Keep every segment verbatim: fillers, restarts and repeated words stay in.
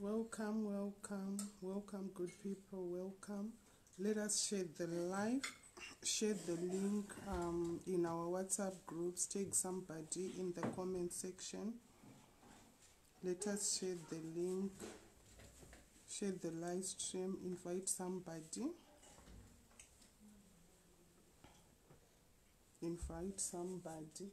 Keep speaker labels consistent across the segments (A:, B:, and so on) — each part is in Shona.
A: welcome, welcome, welcome, good people, welcome. Let us share the live, share the link um, in our WhatsApp groups. Take somebody in the comment section. Let us share the link, share the live stream, invite somebody. Invite somebody.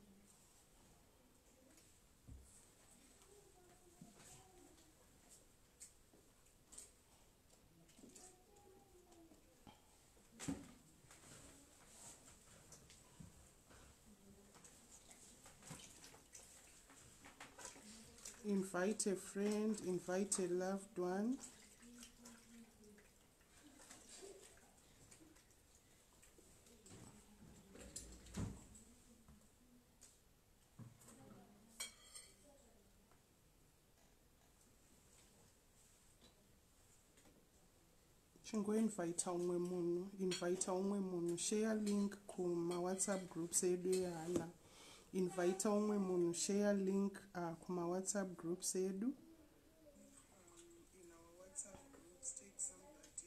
A: Invite a friend, invite a loved one. Chingo invite umwe munhu, invite umwe munhu, share link kuma WhatsApp groups edu yana. Invite umwe munhu, share link uh, kuma WhatsApp groups edu. Um, in our WhatsApp groups, take somebody.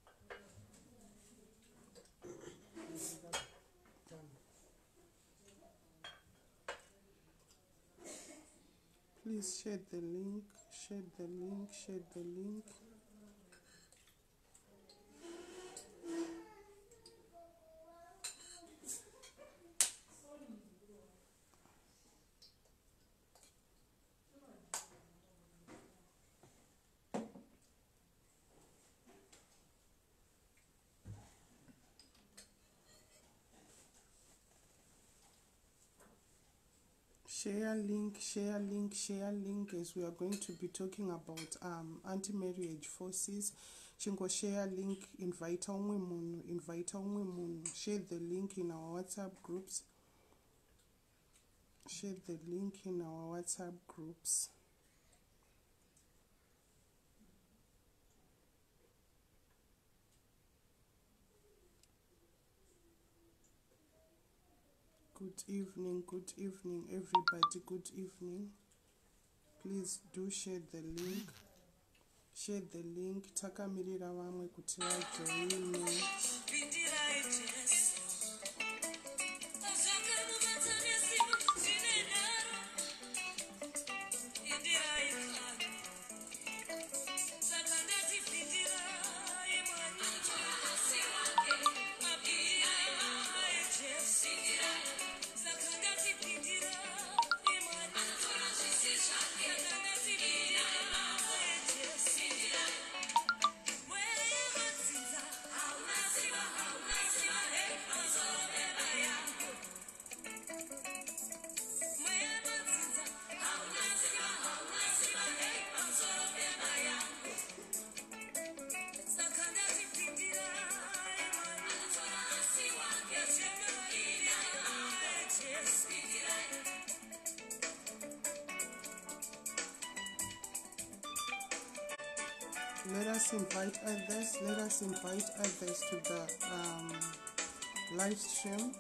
A: Please share the link, share the link, share the link. Share link, share link, share link, as we are going to be talking about um, anti-marriage forces. Chingo share link, invite umwe munhu, invite umwe munhu, share the link in our WhatsApp groups. Share the link in our WhatsApp groups. Good evening, good evening, everybody, good evening. Please do share the link. Share the link. Takamirira vamwe kuti vajoine. Let us invite others. Let us invite others to the um, live stream.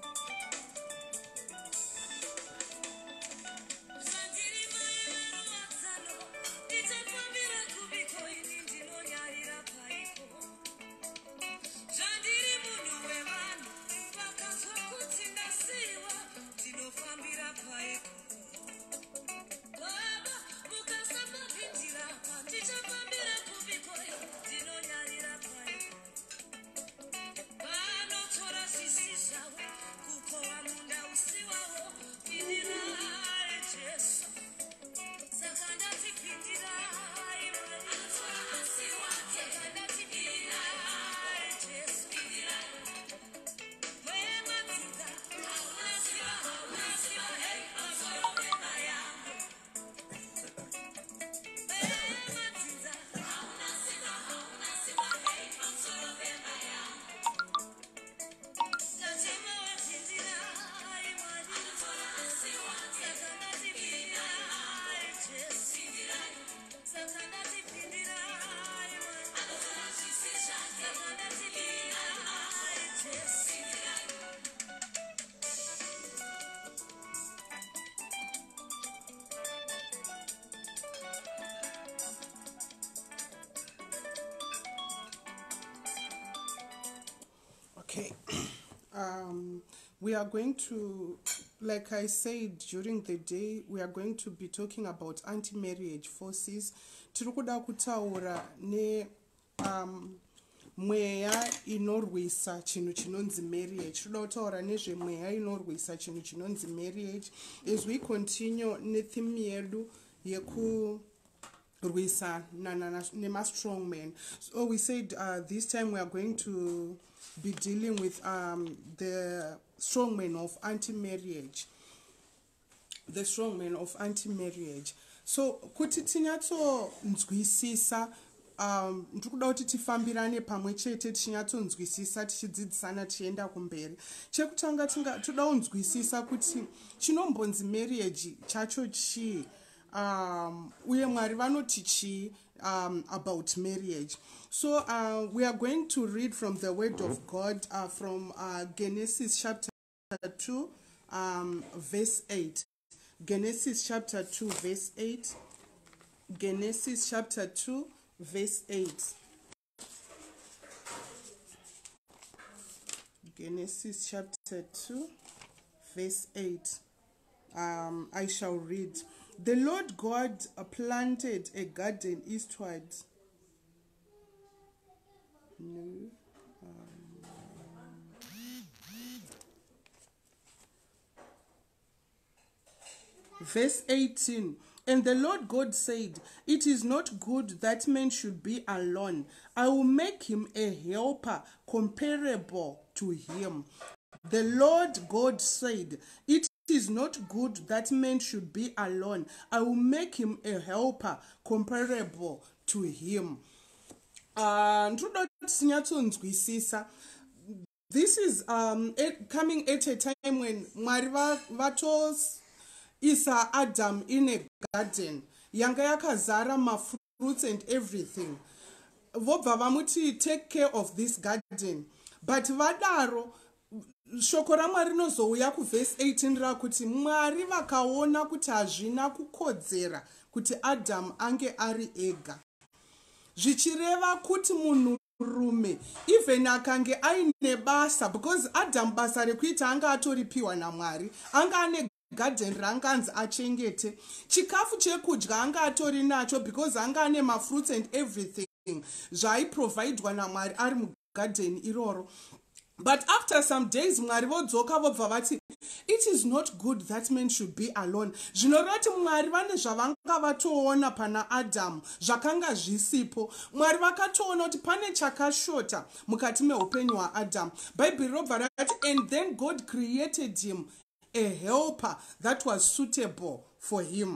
A: Okay. um, we are going to, like I said during the day, we are going to be talking about anti-marriage forces. Tirikuda kutaura ne um, mweya inorwisa chinhu chinonzi marriage. Tinoda kutaura nezve mweya inorwisa chinhu chinonzi marriage. As we continue netheme yedu yeku Rwisa Nema strong men. So we said uh, this time we are going to be dealing with um, the strong men of anti-marriage. The strong men of anti-marriage. So kuti tinyatso nzwisisa um ndikuda kuti tifambirane pamwe chete tinyatso nzwisisa tichidzidzisana tienda kumberi. Chekutanga tinga toda kunzwisisa kuti chinombonzi marriage chacho chi um uye Mwari vanoti chi um about marriage. So uh, we are going to read from the word of God uh, from uh, Genesis chapter two um verse eight. Genesis chapter two verse eight. Genesis chapter two verse eight. Genesis chapter two verse eight. um I shall read. The Lord God planted a garden eastward. No. Um, verse eighteen. And the Lord God said, it is not good that man should be alone. I will make him a helper comparable to him. The Lord God said, it is not good that man should be alone. I will make him a helper comparable to him. Uh, this is um, coming at a time when Mwari vatos isa Adam in a garden. Yanga yakazara ma fruits and everything. Vobva vamuti take care of this garden. But vadaro shoko raMwari rinozouya kuvhesi eighteen rakuti Mwari vakaona kuti hazvina kukodzera kuti Adam ange ari ega. Zvichireva kuti munhurume even akange aine basa, because Adam basa rekuita anga atoripiwa naMwari, anga ane garden ranganzi achengete, chikafu chekudya anga atori nacho because anga ane mafruits and everything zvaiprovidwa naMwari ari mugarden iroro. But after some days, Mwari vodzoka vobva vati, it is not good that man should be alone. Zvinoreva kuti Mwari vane zvavanga vatoona pana Adam zvakanga zvisipo. Mwari vakatoona kuti pane chakashota mukati meupenyu hwaAdam. Bhaibheri robva rati, and then God created him a helper that was suitable for him.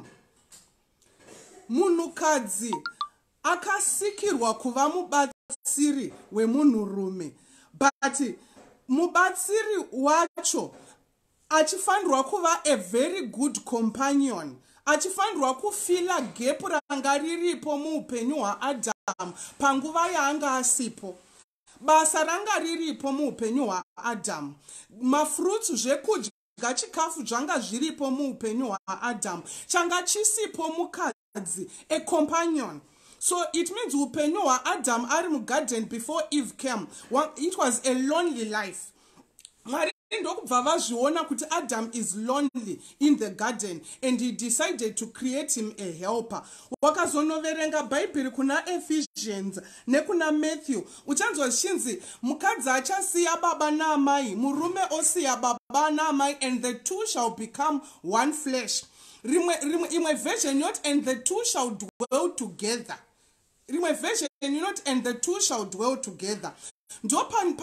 A: Munhukadzi akasikirwa kuva mubatsiri wemunhurume, but mubatsiri wacho achifanirwa kuva a very good companion, achifanirwa kufila gap ranga riripo muupenyu hwaAdam panguva yaanga asipo. Basa ranga riripo muupenyu hwaAdam, mafruits zvekudya chikafu zvanga zviripo muupenyu hwaAdam, changa chisipo mukadzi, a companion. So it means upenyu hwaAdam ari mugarden before Eve came, it was a lonely life. Mwari ndokubva vazviona kuti Adam is lonely in the garden, and he decided to create him a helper. Wakazonoverenga Bhaibheri kuna Ephesians nekuna Matthew, uchanzwa zichinzi mukadzi achasiya baba naamai, murume osiya baba naamai, and the two shall become one flesh. Imwe version not, and the two shall dwell together. Imwe version not, and the two shall dwell together. When,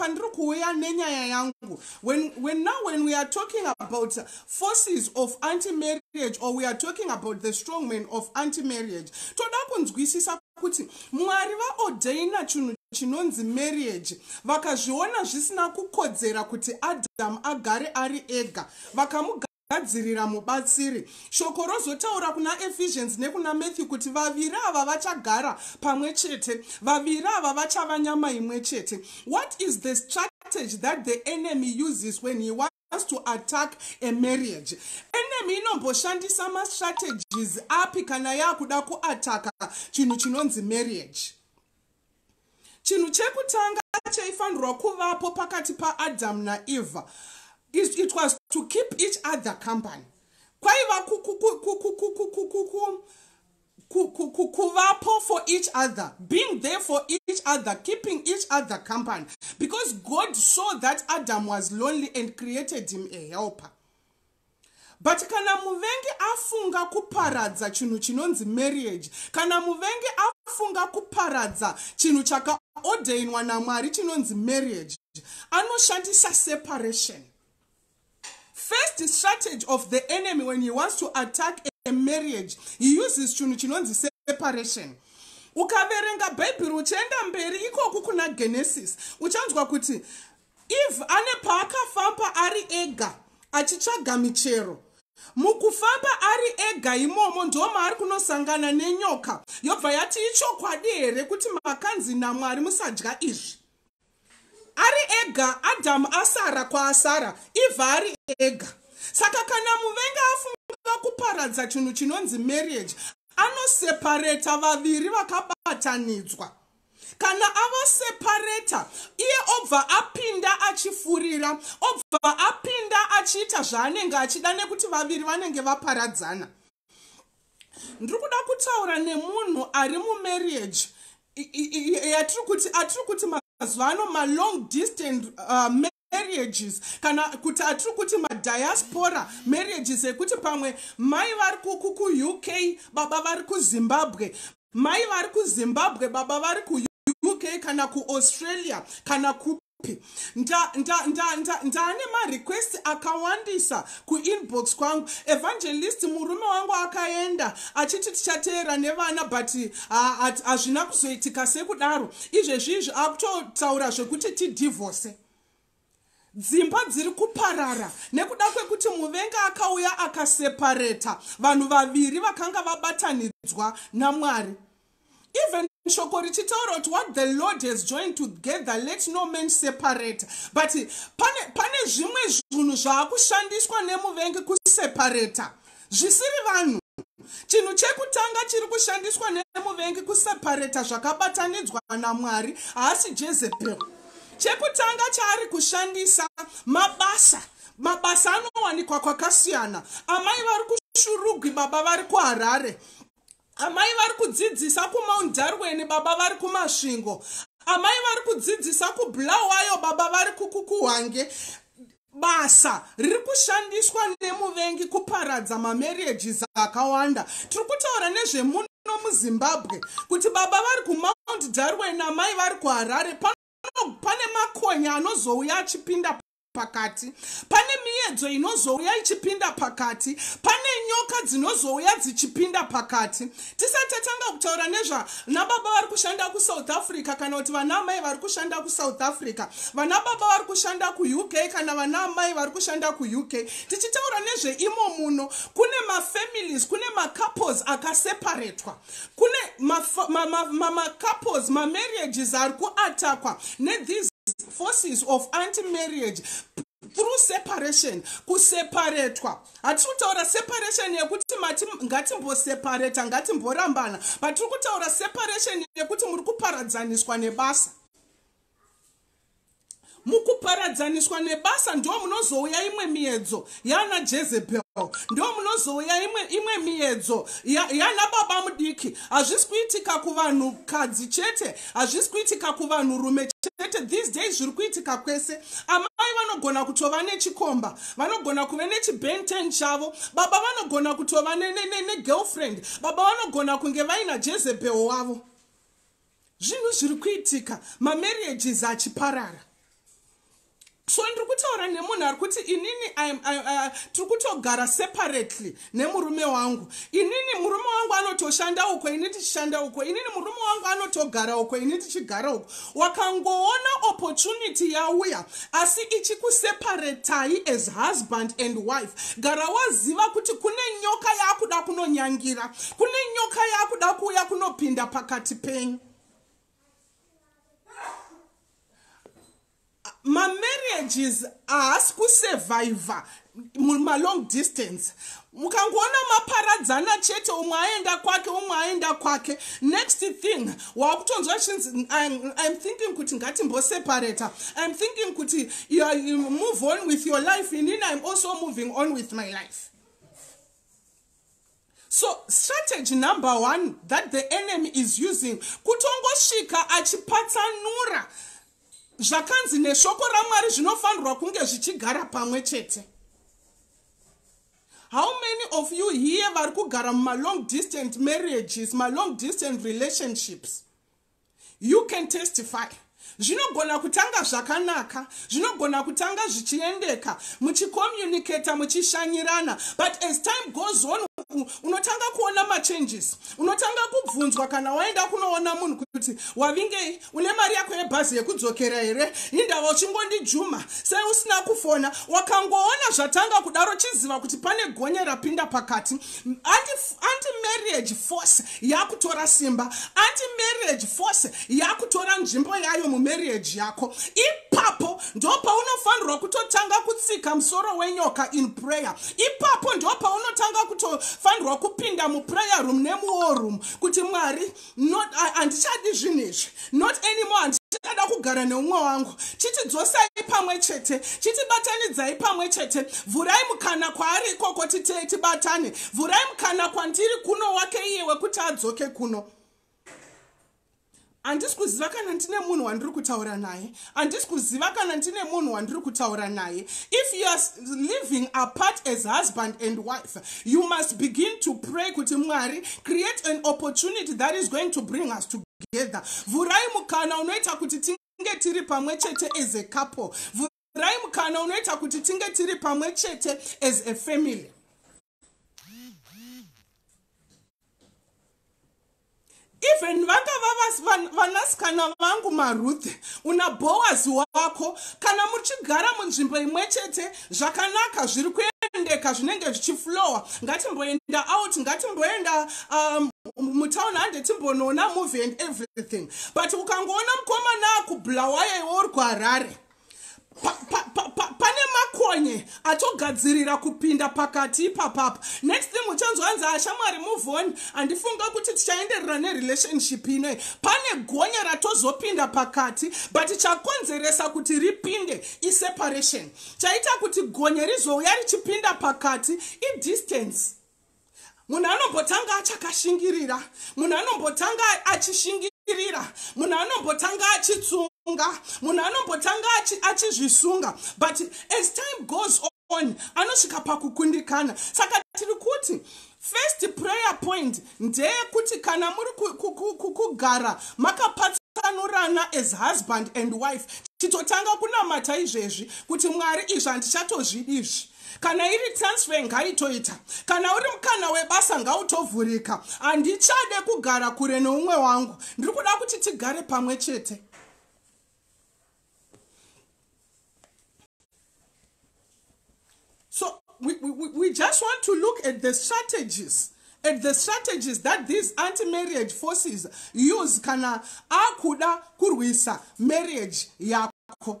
A: when now when we are talking about forces of anti-marriage, or we are talking about the strong men of anti-marriage, toda kunzwisisa kuti Mwari vaordaina chinhu chinonzi marriage, vakazviona zvisina kukodzera kuti Adam agare ari ega, vakamugadzirira mubatsiri. Shoko rozotaura kuna Ephesians nekuna Matthew kuti vaviri ava vachagara pamwe chete, vaviri ava vachava nyama imwe chete. What is the strategy that the enemy uses when he wants to attack a marriage? Enemy inomboshandisa ma strategies api kana yakuda kuataka chinhu chinonzi marriage. Chinhu chekutanga chaifanirwa kuvapo pakati paAdam naEva, it, it was to keep each other company. Kwaiva kuvapo for each other, being there for each other, keeping each other company, because God saw that Adam was lonely and created him a helper. But kana muvengi afunga kuparadza chinhu chinonzi marriage, kana muvengi afunga kuparadza chinhu chakaordainwa naMwari chinonzi marriage, anoshandisa separation. First strategy of the enemy when he wants to attack a marriage, he uses chinhu chinonzi separation. Ukaverenga Bible uchienda mberi ikoku kuna Genesis, uchanzwa kuti Eve ane paakafamba ari ega achitsvaga michero. Mukufamba ari ega imomo ndo maari kunosangana nenyoka. Yobva yati ichokwadi here kuti makanzi naMwari musadya izvi. Ari ega, Adam asara kwa asara, Eve ari ega. Saka kana muvengi afunga kuparadza chinhu chinonzi marriage, anoseparata vaviri vakabatanidzwa. Kana avaseparata, iye obva apinda achifurira, obva apinda achiita zvaanenge achida nekuti vaviri vanenge vaparadzana. Ndiri kuda kutaura nemunhu ari mumarriage yatiri kuti atiri kuti mazuva ano ma long distance uh, marriages, kana kuti atiri kuti ma diaspora marriages ekuti pamwe mai vari ku U K baba vari ku Zimbabwe, mai vari ku Zimbabwe baba vari ku U K kana ku Australia kana kupi. Nda nda nda nda ndane ma request akawandisa ku inbox kwangu. Evangelist murume wangu akaenda achiti tichateera nevana but hazvina kuzoitika sekudaro. Izvezvizvi akutotaura zvekuti ti divorce. Dzimba dziri kuparara nekuda kwekuti muvengi akauya akaseparata vanhu vaviri vakanga vabatanidzwa naMwari. Even shoko richitaura kuti what the Lord has joined together let no man separate. But pane pane zvimwe zvinhu zvaakushandiswa nemuvengi kuseparata zvisiri vanhu. Chinhu chekutanga chiri kushandiswa nemuvengi kuseparata zvakabatanidzwa naMwari haasi Jezebel. Chekutanga chaari kushandisa mabasa. Mabasa anowanikwa kwakasiyana. Amai vari kuShurugwi baba vari kuHarare. Amai vari kudzidzisa kuMount Darwin baba vari kuMasvingo. Amai vari kudzidzisa kuBulawayo baba vari kuKukuhange. Basa riri kushandiswa nemuvengi kuparadza mamarriages akawanda. Tiri kutaura nezvemuno muZimbabwe kuti baba vari kuMount Darwin amai vari kuHarare. Pane makonya anozouya achipinda pakati, pane miedzo inozouya ichipinda pakati, pane nyoka dzinozouya dzichipinda pakati. Tisati tatanga kutaura nezva nababa vari kushanda kuSouth Africa kana kuti vanamai vari kushanda kuSouth Africa, vanababa vari kushanda kuU K kana vanamai vari kushanda kuU K. Tichitaura nezve imo muno kune mafamilies, kune macouples akaseparatwa, kune macouples mamarriages ari kuatakwa ne-these forces of anti-marriage through separation. Kuseparatwa hatiri kutaura separation yekuti mati ngatimboseparata ngatimborambana, but tiri kutaura separation yekuti muri kuparadzaniswa nebasa. Mukuparadzaniswa nebasa ndo munozouya imwe miedzo yana Jezebel, ndo munozouya imwe imwe miedzo yana baba mudiki. Hazvisi kuitika kuvanhu kadzi chete, hazvisi kuitika kuvanhu rume chete. These days zviri kuitika kwese. Amai vanogona kutova nechikomba, vanogona kuve nechibenten chavo, baba vanogona kutova negirlfriend, baba vanogona kunge vaina Jezebel wavo. Zvinhu zviri kuitika, mamarriages achiparara. So ndiri kutaura nemunhu ari kuti inini tiri kutogara separately nemurume wangu. Inini murume wangu anotoshanda uko, ini tichishanda uko. Inini murume wangu anotogara uko, ini tichigara uko. Wakangoona opportunity yauya asi ichikuseparatai as husband and wife. Gara waziva kuti kune nyoka yakuda kunonyangira, kune nyoka yakuda kuuya kunopinda pakati penyu. Ma marriage marriages haasi kusurvivor malong distance. Mukangoona maparadzana chete, umwe aenda kwake umwe aenda kwake. Next thing wakutonzwa chinzi I'm, I'm thinking kuti ngatimboseparata. I'm thinking kuti you, are, you move on with your life, and then I'm also moving on with my life. So strategy number one that the enemy is using, kutongosvika achipatsanura zvakanzi neshoko raMwari zvinofanirwa kunge zvichigara pamwe chete. How many of you here vari kugara muma long distance marriages, ma long distance relationships? You can testify. Zvinogona kutanga zvakanaka, zvinogona kutanga zvichiendeka, muchicommunicata, muchishanyirana, but as time goes on, unotanga kuona ma changes. Unotanga kubvunzwa kana waenda kunoona munhu kuti wavingei, une mari yako yebhazi yekudzokera here, inda uchingondijuma, sei usina kufona, wakangoona zvatanga kudaro chiziva kuti pane gonye rapinda pakati. Anti-marriage force yakutora simba, anti-marriage force yakutora nzvimbo yayo mumarriage yako. Ipapo ndopa unofanirwa kutotanga kutsika musoro wenyoka in prayer. Ipapo ndopa unotanga kutofanirwa kupinda mu prayer room nemu war room kuti Mwari, not andichadi zvinezvi, not anymore, andichada kugara neumwe wangu, chitidzosai pamwe chete, chitibatanidzai pamwe chete, vhurai mukana kwaari ikoko tibatane, vhurai mukana kwandiri kuno wake iye wekuti adzoke kuno. Handisi kuziva kana ndine munhu wandiri kutaura naye. Handisi kuziva kana ndine munhu wandiri kutaura naye. If you are living apart as husband and wife, you must begin to pray kuti Mwari, create an opportunity that is going to bring us together. Vurai mukana unoita kuti tinge tiri pamwe chete as a couple. Vurai mukana unoita kuti tinge tiri pamwe chete as a family. Even vanga vanasikana vangu maRuth, una Boaz wako, kana muchigara munzvimbo imwe chete, zvakanaka zviri kuendeka zvinenge zvichiflowa, ngatimboenda out, ngatimboenda um mutown hande timbonona movie and everything. But ukangoona mukomana akubulawaye uri kuHarare, Pa, pa, pa, pa, pane makonye atogadzirira kupinda pakati ipapapa. Next thing uchanzwanza ashamwari move on, andifunga kuti tichaenderera nerelationship inoyi. Pane gonye ratozopinda pakati, but chakonzeresa kuti ripinde iseparation. Chaita kuti gonye rizouya richipinda pakati i-distance. Munhu anombotanga achakashingirira, munhu anombotanga achishingirira, munhu anombotanga achitsunga, munhu anombotanga achizvisunga, but as time goes on, anosvika pakukundikana. Saka tiri kuti first prayer point ndeyekuti kana muri kugara makapatsanurana as husband and wife, chitotanga kunamata izvezvi kuti Mwari, izvi handichatozvidi izvi. Kana iri transfer ngaitoita, kana uri mukana webasa ngautovhurika, handichade kugara kure neumwe wangu, ndiri kuda kuti tigare pamwe chete. So we, we, we just want to look at the strategies, at the strategies that these anti-marriage forces use kana akuda kurwisa marriage yako.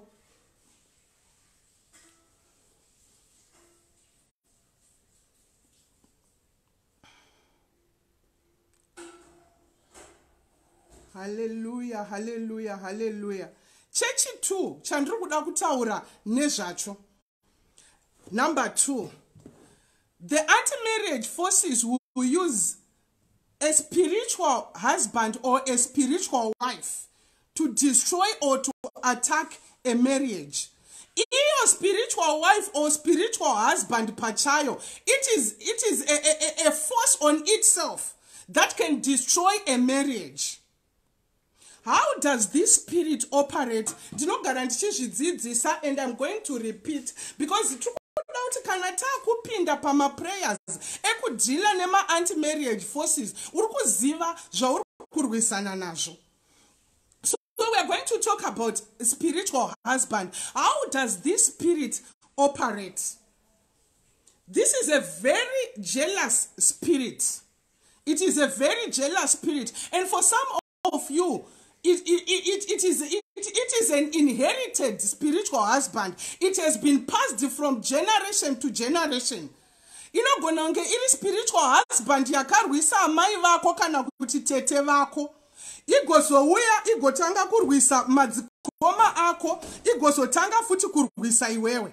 A: Hallelujah, hallelujah, hallelujah. Chechi two, chandiri kuda kutaura nezvacho. Number two, the anti-marriage forces will use a spiritual husband or a spiritual wife to destroy or to attack a marriage. Your spiritual wife or spiritual husband pachayo, it is, it is a, a, a force on itself that can destroy a marriage. How does this spirit operate? Do not guarantee zvidzidzisa, and I'm going to repeat because kana takupinda pama prayers ekudila nema anti-marriage forces uri kuziva zvauri kurwisana nazvo. So we are going to talk about spiritual husband. How does this spirit operate? This is a very jealous spirit. It is a very jealous spirit, and for some of you, It, it, it, it, is, it it is an inherited spiritual husband. It has been passed from generation to generation. Inogona kunge iri spiritual husband yakarwisa amai vako kana kuti tete vako. Igozouya igotanga kurwisa madzikoma ako, igozotanga futi kurwisa iwewe.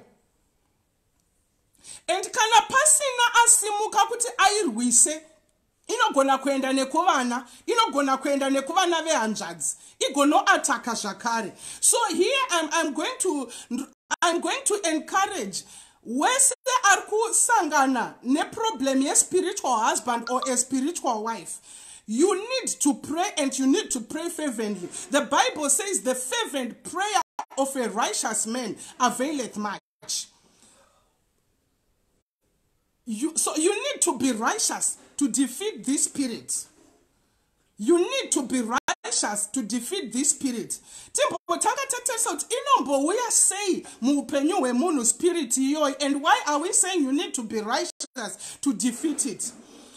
A: And kana pasina asimuka kuti airwise, inogona kuenda nekuvana, inogona kuenda nekuvana vehanzvadzi, igono ataka zvakare. So here I'm, I'm going to I'm going to encourage wese ari kusangana ne problem ye spiritual husband or a spiritual wife. You need to pray, and you need to pray fervently. The Bible says the fervent prayer of a righteous man availeth much. You, so you need to be righteous to defeat this spirit. You need to be righteous to defeat this spirit. Say spirit, and why are we saying you need to be righteous to defeat it?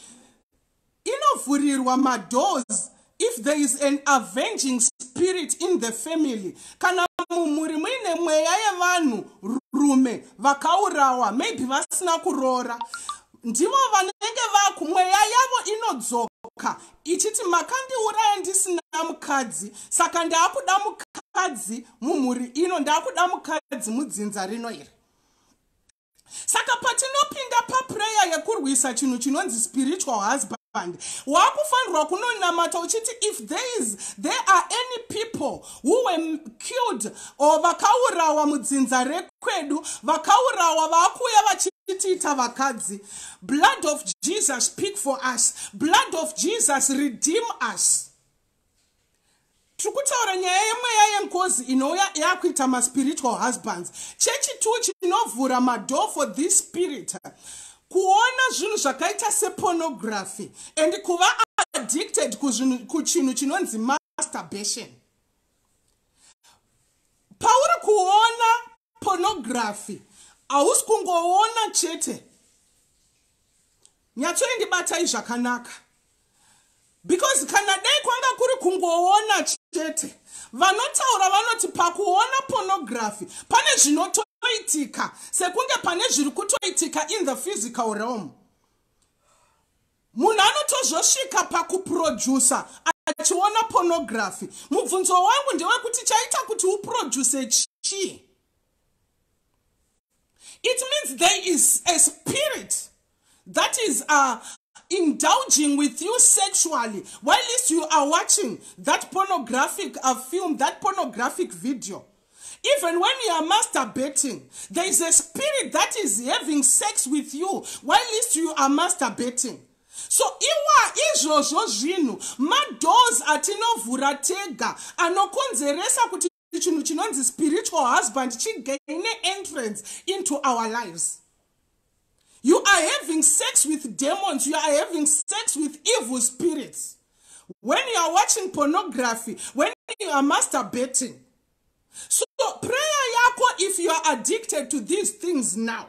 A: If there is an avenging spirit in the family, kana mumuri muine mweya yevanhu rume vakaurawa, maybe vasina kurora, ndivo vanenge vaku mweya yavo inodzoka ichiti makandiuraya ndisina mukadzi, saka ndakuda mukadzi mumuri ino, ndakuda mukadzi mudzinza rino iri. Saka patinopinda pa prayer yekurwisa chinhu chinonzi spiritual husband, wakufanirwa kunonamata uchiti if there is there are any people who were killed or vakaurawa mudzinza rekwedu, vakaurawa vakuya vachitiita vakadzi, blood of Jesus speak for us, blood of Jesus redeem us. Tukutaura nyaya yemweya yenkozi inouya yakuita ma spiritual husbands. Chechitu chinovhura mador for this spirit. Kuona zvinhu zvakaita se pornography and kuva addicted kuchinhu chinonzi masturbation. Pauri kuona pornography, hausi kungoona chete. Nyatsoendibatai zvakanaka. Because kana dai kwanga kuri kungoona chete, vanotaura vanoti pakuona pornography pane zvinotoitika sekunge pane zviri kutoitika in the physical realm. Munhu anotozvosvika pakuproducer achiona pornography. Mubvunzo wangu ndewekuti chaita kuti uproduce chi? It means there is a spirit that is uh, indulging with you sexually while you are watching that pornographic uh, film, that pornographic video. Even when you are masturbating, there is a spirit that is having sex with you while you are masturbating. So iwa izvozvo zvinhu madoors atinovhura tega anokonzeresa kuti chinhu chinonzi spiritual husband chigaine entrance into our lives. You are having sex with demons. You are having sex with evil spirits. When you are watching pornography, when you are masturbating. So prayer yako, if you are addicted to these things now,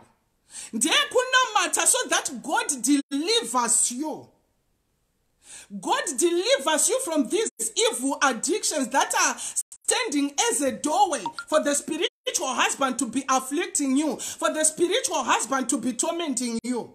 A: so that God delivers you. God delivers you from these evil addictions that are standing as a doorway for the spiritual husband to be afflicting you, for the spiritual husband to be tormenting you.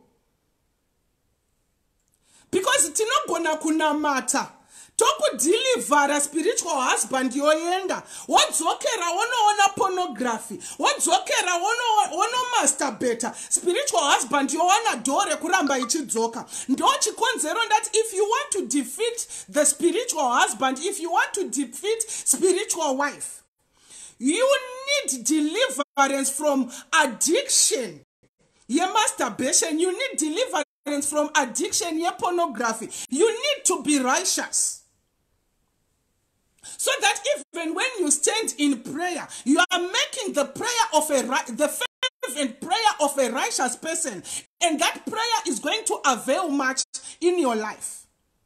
A: Because it's not gonna kunamata. Toku deliver spiritual husband yoyenda. Wadzokera wono pornography. Wadzokera wono wono masturbate. Spiritual husband yowana dore kuramba ichidzoka. Ndo chikonzero that if you want to defeat the spiritual husband, if you want to defeat spiritual wife, you need deliverance from addiction. Ye masturbation, you need deliverance from addiction, ye pornography. You need to be righteous. So that even when you stand in prayer, you are making the prayer of a the fervent prayer of a righteous person, and that prayer is going to avail much in your life.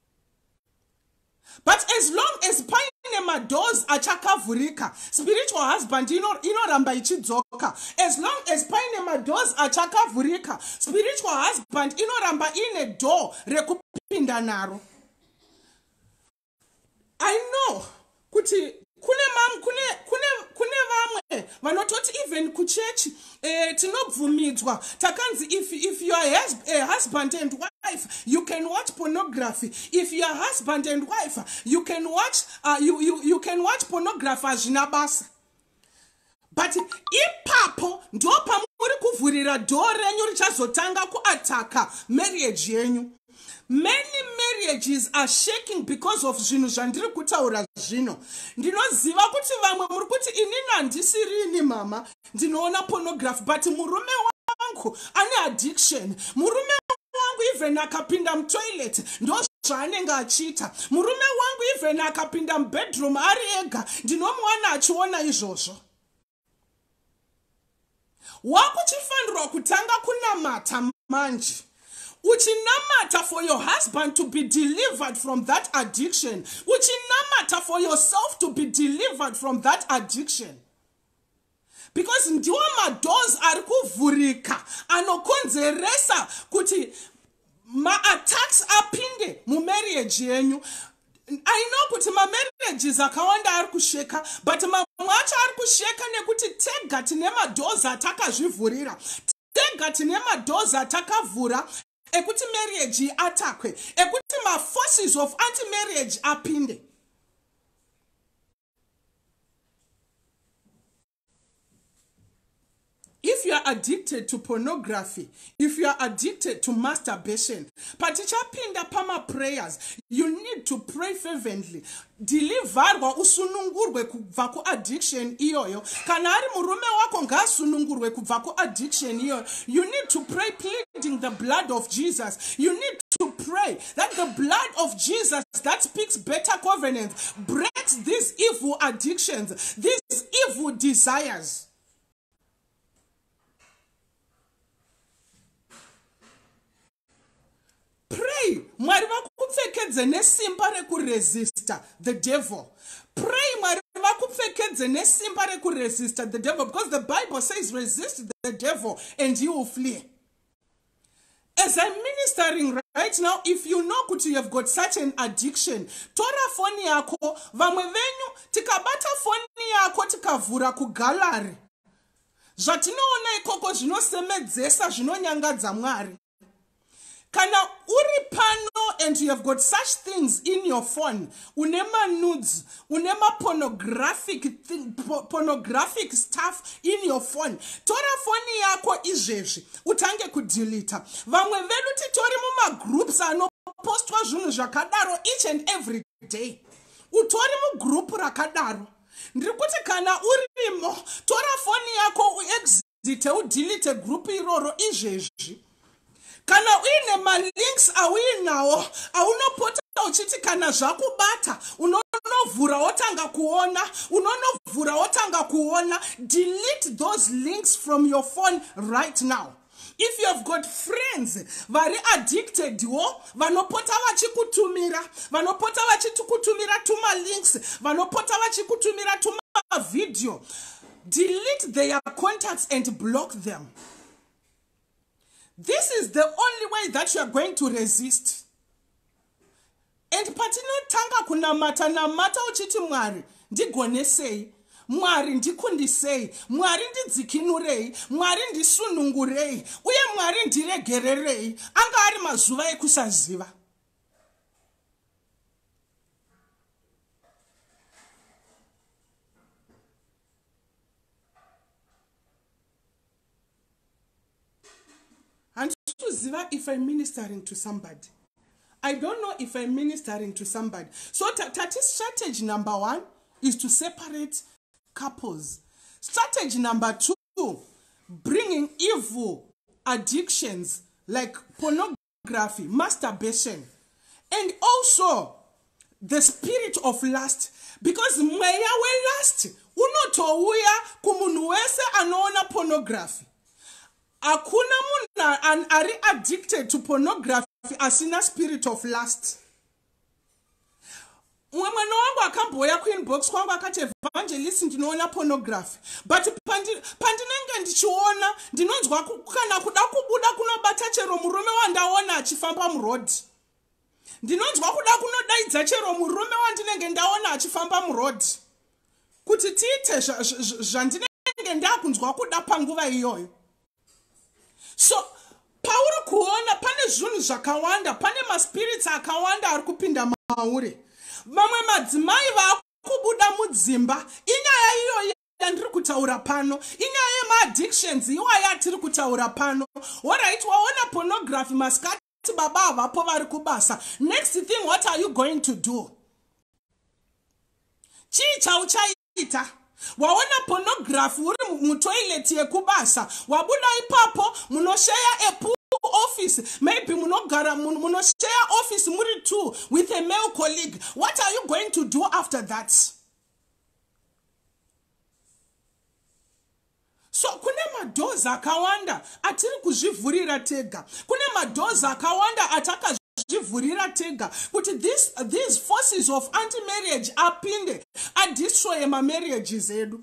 A: But as long as painema doors achakavurika, spiritual husband ino inoramba ichidzoka. As long as painema doors achakavurika, spiritual husband inoramba ine door rekupinda naro. I know kuti kune mam kune kune kune vamwe vanototi even kuchechi eh, tinobvumidzwa takanzi if if you are hus a husband and wife you can watch pornography. If you are husband and wife you can watch uh, you, you you can watch pornography azvina basa. But ipapo ndo pamuri kuvhurira door renyu richazotanga kuataka marriage yenyu. Many marriages are shaking because of zvinhu zvandiri kutaura zvino. Ndinoziva kuti vamwe muri kuti inini handisirini mama ndinoona pornography, but murume wangu ane addiction. Murume wangu even akapinda mutoilet ndo zvaanenge achiita. Murume wangu even akapinda mubedroom ari ega ndinomuwana achiona izvozvo. Wakuchifanirwa kutanga kunamata manje. Uchinamata for your husband to be delivered from that addiction. Uchinamata for yourself to be delivered from that addiction. Because ndiwo madoors ari kuvhurika anokonzeresa kuti ma-attacks apinde mu-marriage yenyu. I know kuti ma-marriages akawanda ari kusheka, but mamwe acho ari kusheka nekuti tega tine madoors atakazvivhurira. Tega tine madoors atakavhura ekuti marriage atakwe, ekuti ma forces of anti-marriage apinde. If you are addicted to pornography, if you are addicted to masturbation, patichapinda pama prayers, you need to pray fervently. Deliverwa usunungurwe kubva ku addiction iyoyo. Kana ari murume wako ngasunungurwe kubva ku addiction iyoyo. You need to pray pleading the blood of Jesus. You need to pray that the blood of Jesus that speaks better covenants breaks these evil addictions, these evil desires. Pray, Mwari vakupfekedze nesimba rekuresista the devil. Pray, Mwari vakupfekedze nesimba rekuresista the devil, because the Bible says resist the devil and he will flee. As I'm ministering right now, if you know that you have got such an addiction, tora phone yako, vamwe venyu tikabata phone yako tikavhura ku gallery. Zvatinoona ikoko zvinosemedzesa zvinonyangadza Mwari. Kana uri pano and you have got such things in your phone, unema nudes, unema pornographic thing, pornographic stuff in your phone, tora phone yako izvezvi utange kudeleta. Vamwe vedu titori muma groups anopostwa zvinhu zvakadaro each and every day. Utori mu group rakadaro. Ndikuti kana urimo, tora phone yako uexite udelete group iroro izvezvi. Kana uine ma links awinawo aunopota uchiti kana zvakubata unonovhura wotanga kuona unonovhura wotanga kuona. Delete those links from your phone right now. If you have got friends very addicted wo vanopota vachikutumira vanopota vachikutumira tuma links vanopota vachikutumira tuma video, delete their contacts and block them. This is the only way that you are going to resist. And patinotanga kunamata namata uchiti Mwari ndigonesei, Mwari ndikundisei, Mwari ndidzikinurei, Mwari ndisunungurei, uye Mwari ndiregererei, anga ari mazuva ekusaziva. And to ziva if I'm ministering to somebody. I don't know if I'm ministering to somebody. So tati strategy number one is to separate couples. Strategy number two, bringing evil addictions like pornography, masturbation, and also the spirit of lust. Because mweya we lust unotouya kumunhu wese anoona pornography. Akuna muna an ari addicted to pornography asina spirit of lust. Mwemwe wangu akamboya kuinbox kwangu akati evangelist ndinoona pornography. But pandinenge ndichiona ndinonzwa kana kuda kubuda kunobata chero murume wandaona achifamba muroad. Ndinonzwa kuda kunodaidza chero murume wandinenge ndaona achifamba muroad. kuti tiite zvandinenge ndakunzwa kuda panguva iyoyo. So pauri kuona pane zvinhu zvakawanda, pane maspirits akawanda ari kupinda mauri. Mamwe madzimai vakubuda mudzimba, inyaya iyoyo yandiri kutaura pano, inyaya yema-addictions iwaya atiri kutaura pano. Alright, waona pornography masikati baba havapo vari kubasa. Next thing, what are you going to do? Chii chauchaita? Waona pornography uri mutoilet yekubasa, wabuda ipapo munoshare a pool office, maybe munogara munoshare office muri two with a male colleague. What are you going to do after that? So kune madoors akawanda atiri kuzvivhurira tega. Kune madoors akawanda atakazvivhurira tega kuti this these forces of anti-marriage apinde adestroy ma marriages edu.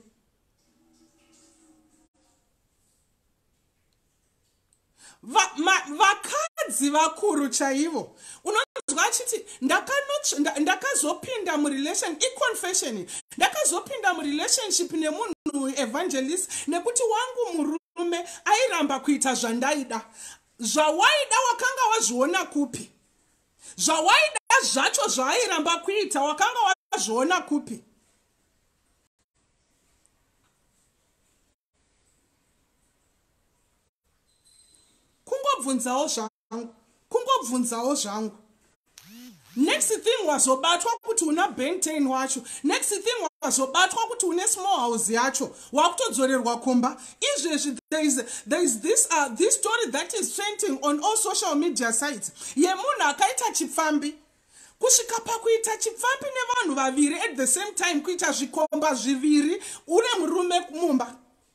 A: Vakadzi vakuru chaivo unonzwa achiti ndakazopinda murelation i-confession, ndakazopinda murelationship nemunhu evangelist nekuti wangu murume airamba kuita zvandaida. Zvawaida wakanga wazviona kupi? Zvawaida zvacho zvaairamba kuita wakanga wazviona kupi? Kungobvunzawo zvangu, kungobvunzawo zvangu. Next thing wazobatwa kuti una Benten wacho. Next thing wazobatwa kuti une small house yacho. Wakutodzorerwa kumba. Izvezvi there is there is this uh, this story that is trending on all social media sites. Yemunhu akaita chipfambi. Kusvika pakuita chipfambi nevanhu vaviri at the same time, kuita zvikomba zviviri une murume mumba.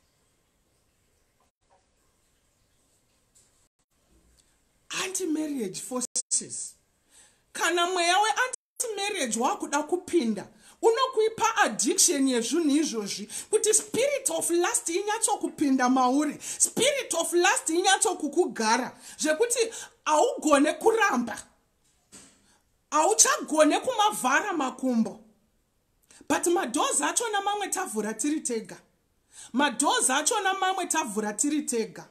A: Anti-marriage forces. Kana mweya we anti-marriage wakuda kupinda, unokuipa addiction yezvinhu izvozvi kuti spirit of lust inyatso kupinda mauri, spirit of lust inyatso kukugara zvekuti augone kuramba, auchagone kumavhara makumbo. But madoors acho na mamwe tavhura tiri tega, madoors acho na mamwe tavhura tiri tega.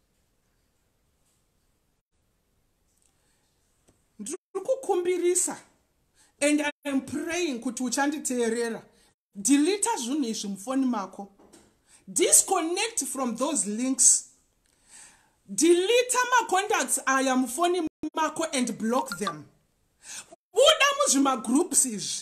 A: Kukumbirisa, and I am praying kuti uchanditeerera. Delete zvinhu izvi mufoni mako. Disconnect from those links. Delete ma contacts aya mufoni mako and block them. Buda muzvima groups izvi.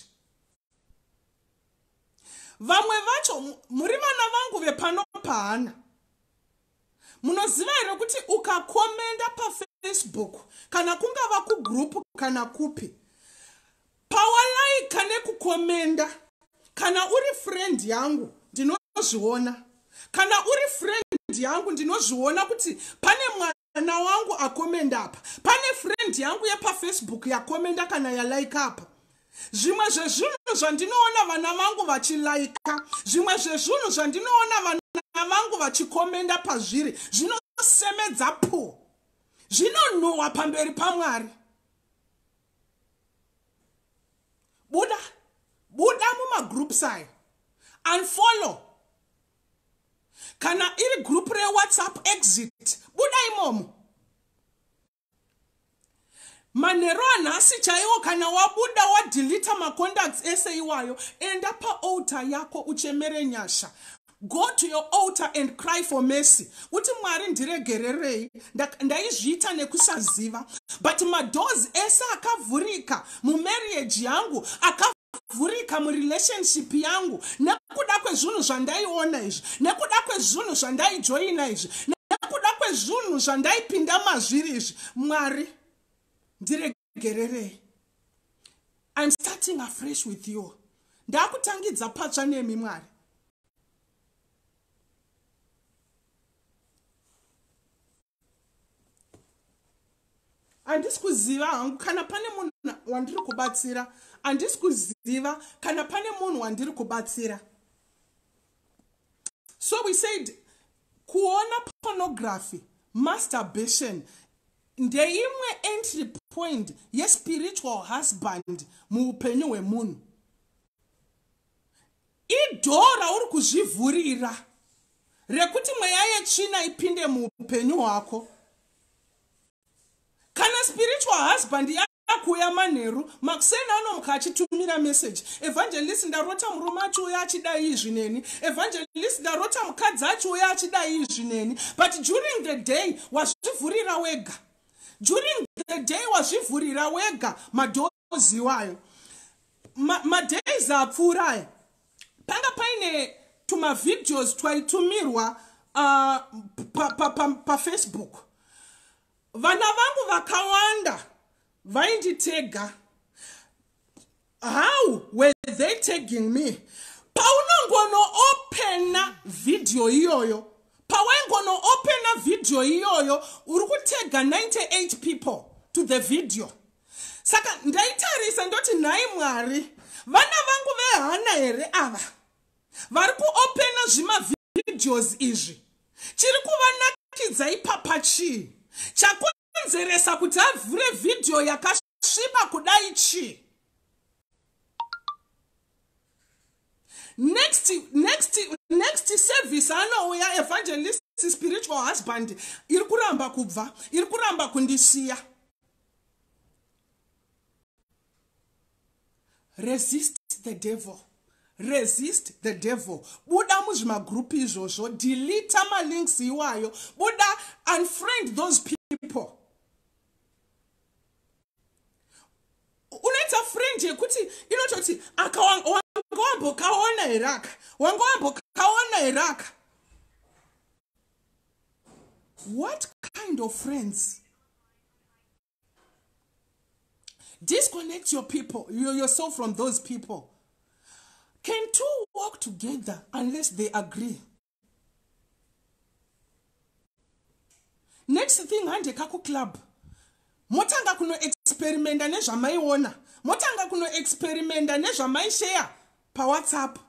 A: Vamwe vacho muri vana vangu vepano pahana. Munoziva here kuti ukakomenda pa Facebook kana kungava ku group kana kupi, pawalike nekukomenda, kana uri friend yangu ndinozviona, kana uri friend yangu ndinozviona kuti pane mwana wangu akomenda apa, pane friend yangu yepa Facebook yakomenda kana yalike apa. Zvimwe zvezvinhu zvandinoona vana vangu vachilaika, zvimwe zvezvinhu zvandinoona vana vangu vachikomenda pazviri zvinosemedza po, zvinonhuhwa pamberi paMwari. Buda, buda muma groups aya, unfollow. Kana iri group re WhatsApp exit, buda imomo. Manero anasi chaiwo kana wabuda wa delete ma contacts ese iwayo, enda pa altar yako uchemere nyasha. Go to your altar and cry for mercy. Uti Mwari ndiregererei, ndaizviita nekusaziva. But madoors esa akavhurika mu marriage yangu, akavhurika mu relationship yangu, nekuda kwezvinhu zvandaiona izvi, nekuda kwezvinhu zvandaijoina izvi, nekuda kwezvinhu zvandaipinda mazviri izvi. Mwari ndiregererei. I'm starting afresh with you. Ndakutangidza patsva nemi Mwari. Andisi kuziva hangu kana pane munhu wandiri kubatsira, andisi kuziva kana pane munhu wandiri kubatsira. So we said kuona pornography, masturbation ndeimwe entry point ye spiritual husband muupenyu hwemunhu. idhora uri kuzvivhurira rekuti mweya yetsvina ipinde muupenyu hwako. Kana spiritual husband akuya manheru makuseni anomuka achitumira message, evangelist ndarota murume acho uya achida izvi neni, evangelist ndarota mukadzi acho uya achida izvi neni, but during the day wazvivhurira wega. During the day wazvivhurira wega madoors iwayo. Madays apfuuraya panga paine tuma videos twaitumirwa uh, pa, pa, pa, pa Facebook. Vana vangu vakawanda vainditega. How were they tagging me? Paunongono opena video iyoyo. Pawengono opena video iyoyo urukutega ninety-eight people to the video. Saka ndaitarisa ndoti nai Mwari, vana vangu vehana here ava vari kuopena zvima videos izvi. Chiri kuvanakidza ipapa chii? Chakonzeresa kuti avhure video yakasviba kudai chii? Next, next, next service anouya evangelist spiritual husband iri kuramba kubva, iri kuramba kundisiya. Resist the devil. Resist the devil. Buda muzvima group izvozvo, delete ma links iwayo, buda unfriend those people. Unaita friend yekuti inototi akawambo kaona iraka, wangwambo kaona iraka. What kind of friends? Disconnect your people, yourself from those people. Can two walk together unless they agree? Next thing, hande kaku club. Motanga kuno experimenta nezvamaiona. Motanga kuno experimenta nezvamaishare pa WhatsApp.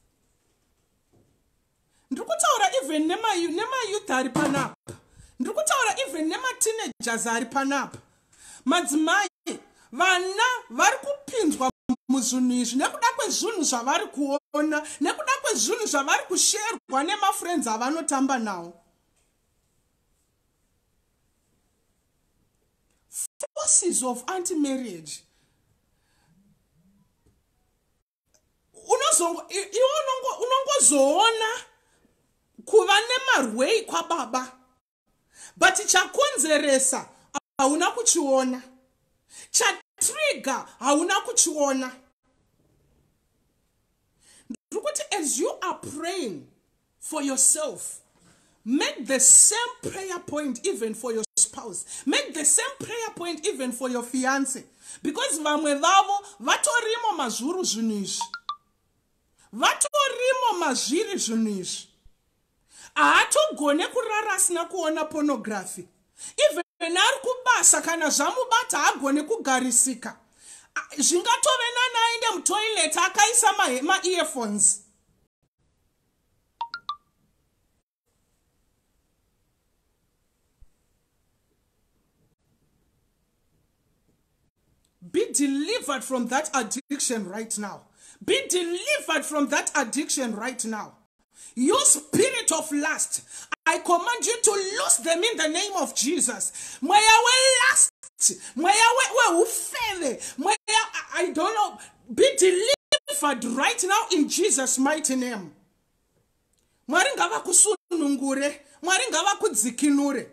A: Ndikutaura even nema nema youth ari panapa. Ndikutaura even nema teenagers ari panapa. Madzimai vana vari kupinzwa muzvinhu izvi nekuda kwezvinhu zvavari kuona, nekuda kwezvinhu zvavari kusherwa nemafriends avanotamba nawo. Forces of anti-marriage. Unongozoona kuva nemarwei kwababa, but chakonzeresa hauna kuchiona. Chatrigger hauna kuchiona. As you are praying for yourself, make the same prayer point even for your spouse. Make the same prayer point even for your fiancé. Because vamwe vavo vatorimo mazvuru zvinhu izvi. Vatorimo mazviri zvinhu izvi. Haatogone kurara asina kuona pornography. Even ari kubasa kana zvamubata haagone kugarisika. Zvingatovena naende mutoilet akaisa ma earphones. Be delivered from that addiction right now. Be delivered from that addiction right now. You spirit of lust, I command you to lose them in the name of Jesus. Mwaya we lust, mwaya we we ufele, mwaya I don't know. Be delivered right now in Jesus' mighty name. Mwari ngava kusunungure, mwari ngava kudzikinure.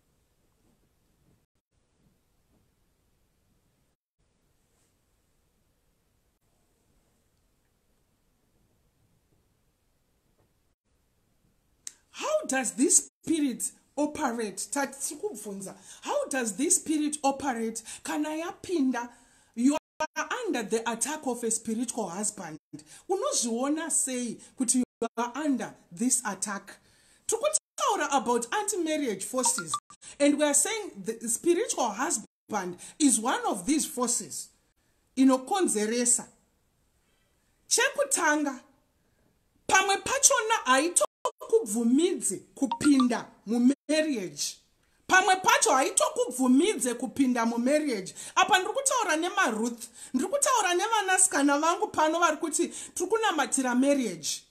A: How does this spirit operate? How does this spirit operate? Kanayapinda, you are under the attack of a spiritual husband. Unozviona say kuti you are under this attack. Tukutaura about anti-marriage forces, and we are saying the spiritual husband is one of these forces. Inokonzeresa. Chekutanga. Pamwe pachona aito kubvumidzi kupinda mu marriage pamwe pacho haitokubvumidze kupinda mumarriage. Apa ndiri kutaura nemaruth, ndiri kutaura nevanasikana vangu pano vari kuti tiri kunamatira marriage.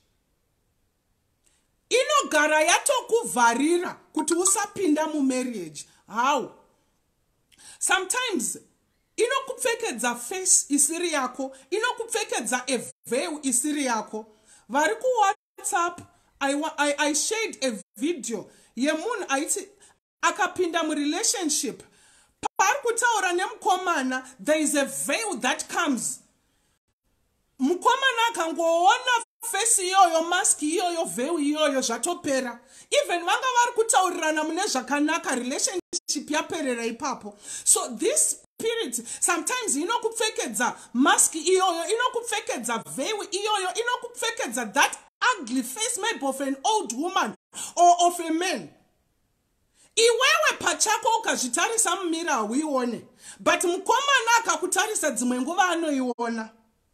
A: Inogara yatokuvharira kuti usapinda mumarriage. How? Sometimes inokupfekedza face isiri yako, inokupfekedza a veil isiri yako. Vari ku WhatsApp, I, I, I shared a video yemunhu aiti akapinda mu relationship. Pari kutaura nemukomana, there is a veil that comes. Mukomana akangoona face iyoyo, mask iyoyo, veil iyoyo, zvatopera. Even vanga vari kutaurirana mune zvakanaka, relationship yaperera ipapo. So this spirit sometimes inokupfekedza mask iyoyo, inokupfekedza veil iyoyo, inokupfekedza that ugly face maybe of an old woman or of a man. Iwewe pachako ukazvitarisa mumira hauione, but mukomana akakutarisa dzimwe nguva anoiona.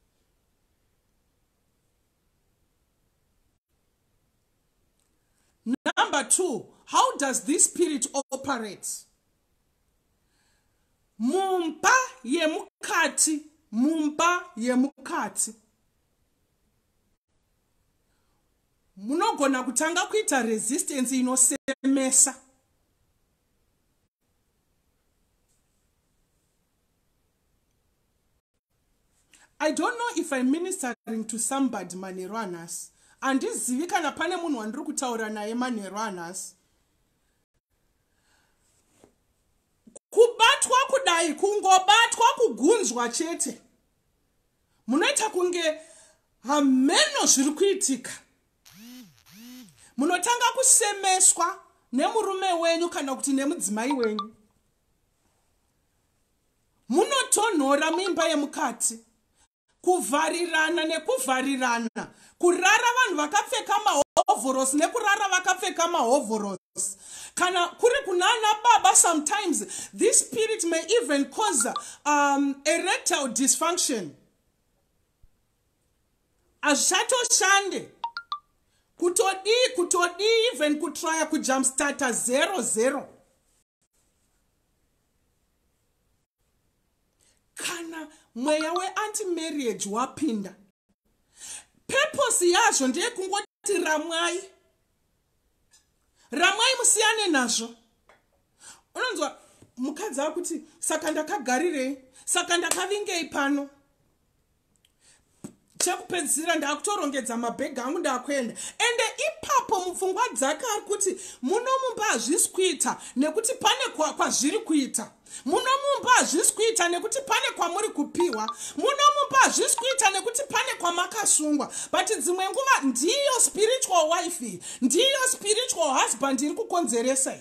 A: Number two, how does this spirit operate? Mumba yemukati, mumba yemukati. Munogona kutanga kuita resistance inosemesa. I don't know if I'm ministering to somebody manerwanas. And this kana pane munhu wandiri kutaura naye manerwanas. Kubatwa kudai, kungobatwa kugunzwa chete. Munoita kunge hameno zviri kuitika. Munotanga kusemeswa nemurume wenyu kana kuti nemudzimai wenyu. Munotonhora mimba yemukati. Kuvharirana nekuvharirana. Kurara vanhu vakapfeka mahovhorosi nekurara vakapfeka mahovhorosi. Kana kuri kunana baba, sometimes this spirit may even cause um, erectile dysfunction. Azvatoshande. Kutodi, kutodi, even kutraya kujumpstarter zero zero. Kana mweya we anti-marriage wapinda. Purpose yazvo ndeye kungoti ramwai. Ramwai musiyane nazvo. Unonzwa mukadzi akuti saka ndakagarirei, saka ndakavingei pano. Chekupedzisira ndakutorongedza mabhegi angu ndakuenda. Ende ipapo mupfungwa dzake ari kuti munomumba hazvisi kuita nekuti pane kwazviri kuita. Munomumba hazvisi kuita nekuti pane kwamuri kupiwa. Munomumba hazvisi kuita nekuti pane kwamakasungwa. But dzimwe nguva ndiyo spiritual wife, ndiyo spiritual husband iri kukonzeresai.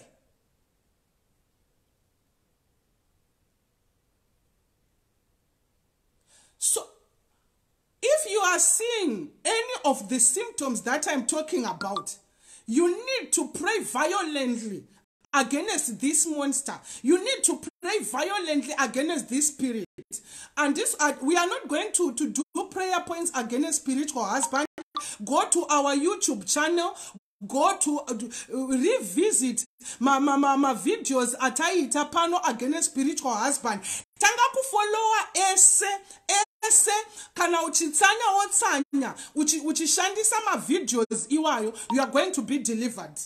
A: So if you are seeing any of the symptoms that I'm talking about, you need to pray violently against this monster. You need to pray violently against this spirit. And this, uh, we are not going to, to do prayer points against spiritual husband. Go to our YouTube channel. Go to uh, revisit my, my, my, my videos ataita pano against spiritual husband. Tanga kufollowa ese ese kana uchitsanya wotsanya uchi uchishandisa ma videos iwayo, you are going to be delivered.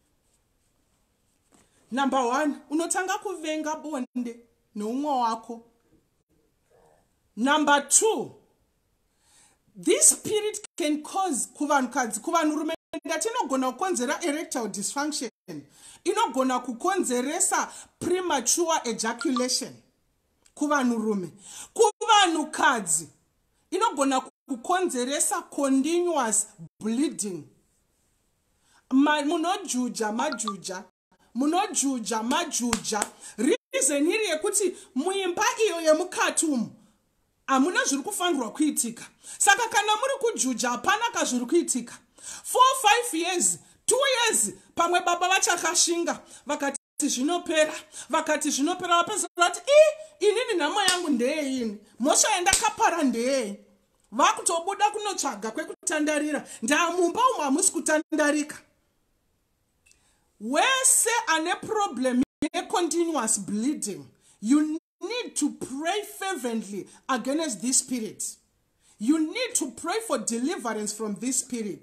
A: Number one, unotanga kuvenga bonde noumwe wako. Number two, this spirit can cause kuvanhukadzi kuvanhurume ngati inogona kukonzera erectile dysfunction, inogona kukonzeresa premature ejaculation kuvanhurume. Kuvanhukadzi inogona kukonzeresa continuous bleeding. Ma, munojuja majuja munojuja majuja. Reason iri yekuti muimba iyo yemukati umu amuna zviri kufanirwa kuitika. Saka kana muri kujuja hapana kazviri kuitika. four five years, two years, pamwe baba vachakashinga vakati zvinopera, vakati zvinopera, vapedza vati i inini nhamo yangu ndeini, mhosva yandakapara ndei. Vakutobuda kunotsvaga kwekutandarira. Ndamumba umu hamusi kutandarika. Wese ane problem continuous bleeding, you need to pray fervently against this spirit. You need to pray for deliverance from this spirit.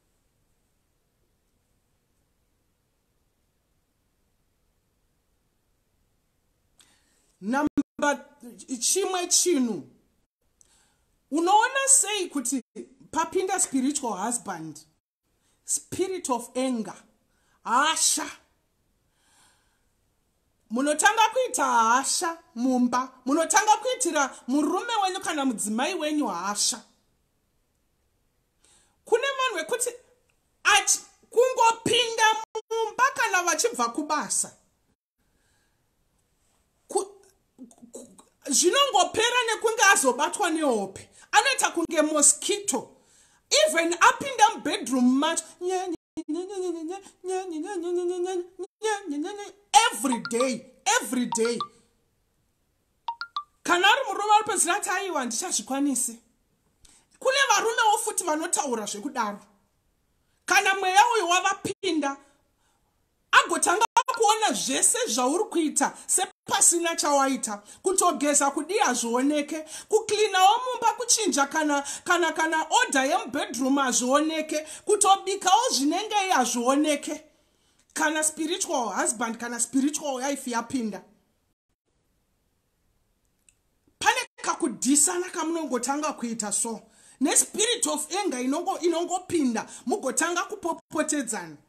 A: Number chimwe chinu. Unaona sei kuti papinda spiritual husband, spirit of anger, asha. Munotanga kuita hasha mumba, munotanga kuitira murume wenyu kana mudzimai wenyu hasha. Kune vanhu vekuti ati kungopinda mumba kana vachibva kubasa, zvinongopera nekunge azobatwa nehope, anoita kunge mosquito. Even apinda mubedroom macho every day, every day. Kana ari murume ari pezira ati aiwa ndichazvikwanisi. Kune varume wofuti vanotaura zvekudaro. Kana mweya uyu wavapinda, agotanga kuona zvese zvauri kuita sepasina chawaita, kutogeza kudi hazvioneke, kuklinawo mumba kuchinja kana kana kana order yemubedroom hazvioneke, kutobikawo zvinenge hazvioneke. Kana spiritual husband, kana spiritual wife yapinda, pane kakudhisana kamunongotanga kuita so. Ne spirit of anger inongo inongopinda, mugotanga kupopotedzana.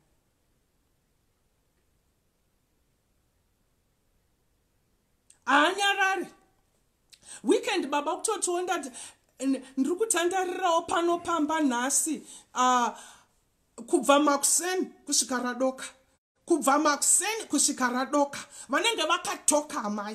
A: Anyarari. Weekend baba kutotonda ndiri kutandarirawo panopamba nhasi, uh, kubva makuseni kusvika radoka. Kubva makuseni kusvika radoka. Vanenge vakatoka amai.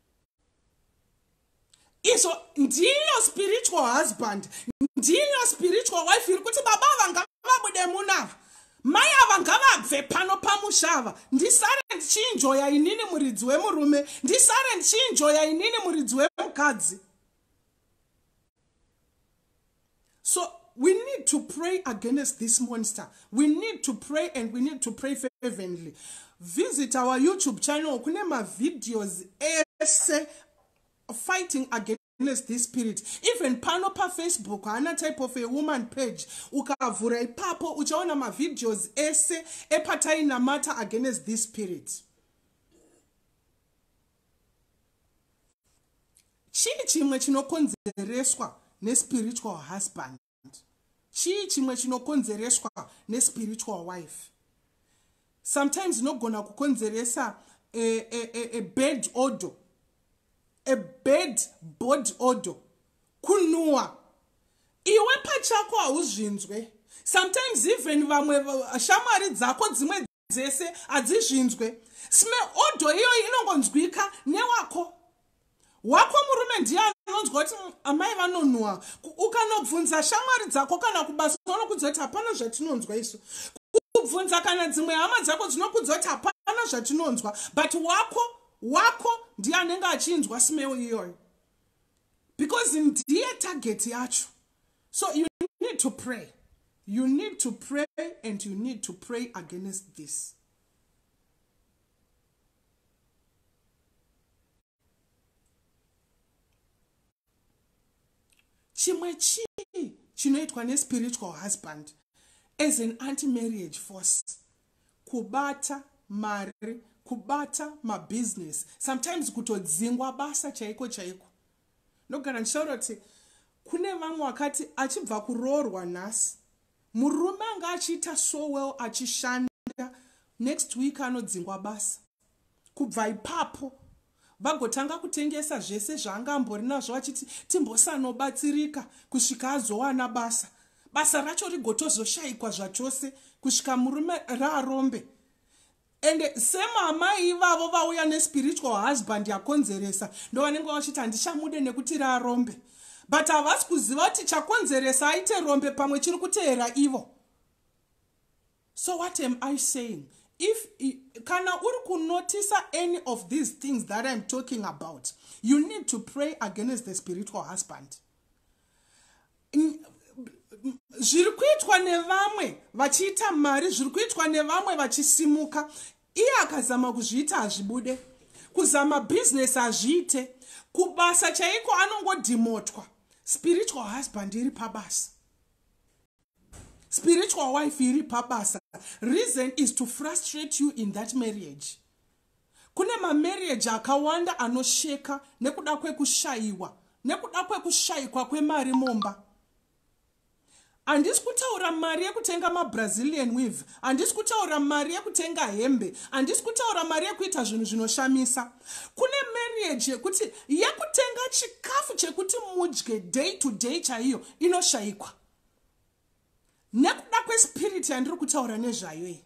A: Iso ndiyo spiritual husband, ndiyo spiritual wife iri kuti baba vanga vabude munava, mai ava ngavabve pano pamushava, ndisare ndichinjoya inini muridzi wemurume, ndisare ndichinjoya inini muridzi wemukadzi. So we need to pray against this monster. We need to pray, and we need to pray fervently. Visit our YouTube channel. Kune ma videos ese fighting against this spirit. Even pano pa Facebook, ana type of a woman page, ukavura ipapo uchaona ma videos ese epatai na mata against this spirit. Chii chimwe chinokonzereswa ne spiritual husband. Chii chimwe chinokonzereswa ne spiritual wife. Sometimes nogona kukonzeresa a, a, a, a bad odor. A bad body odor. Kunua. Iwe pachako hauzvinzwe. Sometimes even vamwe shamwari dzako dzimwe dzese hadzizvinzwe. Sme odor iyo inongonzwika newako. Wako murume ndiye anonzwa kuti amai vanonwa. Ukanobvunza shamwari dzako kana kubasa unokuudza kuti hapana zvatinonzwa isu. Kubvunza kana dzimwe hama dzako dzinokuudza kuti hapana zvatinonzwa. But wako wako ndiye anenge achinzwa smell iyoyo. Because ndiye target yacho. So you need to pray. You need to pray, and you need to pray against this. Chimwe chii chinoitwa ne spiritual husband as an anti-marriage force. Kubata mari, kubata ma business. Sometimes kutodzingwa basa chaiko chaiko. Ndogara ndichaura kuti kune vamwe wakati achibva kuroorwa nhasi, murume anga achiita so well achishanda, next week anodzingwa basa. Kubva ipapo vagotanga kutengesa zvese zvaangambori nazvo achiti timbosanobatsirika kusvika azowana basa. Basa racho rigotozoshayikwa zvachose kusvika murume raarombe. And sema amai ivavo vauya ne spiritual husband yakonzeresa ndo vanenge vachiti handishamude nekuti raarombe. But havasi kuziva kuti chakonzeresa aite rombe pamwe chiri kuteera ivo. So what am I saying? If kana uri kunotisa any of these things that I'm talking about, you need to pray against the spiritual husband. Zviri kuitwa nevamwe vachiita mari, zviri kuitwa nevamwe vachisimuka, iye akazama kuzviita hazvibude, kuzama business hazviite, kubasa chaiko anongodhimotwa. Spiritual husband iri pabasa, spiritual wife iri pabasa. Reason is to frustrate you in that marriage. Kune mamarriage akawanda anosheka nekuda kwekushayiwa, nekuda kwekushayikwa kwemari mumba. Handisi kutaura mari yekutenga maBrazilian weave, handisi kutaura mari yekutenga hembe, handisi kutaura mari yekuita zvinhu zvinoshamisa. Kune marriage yekuti yekutenga chikafu chekuti mudye day to day chaiyo inoshayikwa. Nekuda kwespirit yandiri kutaura nezvayo iyi.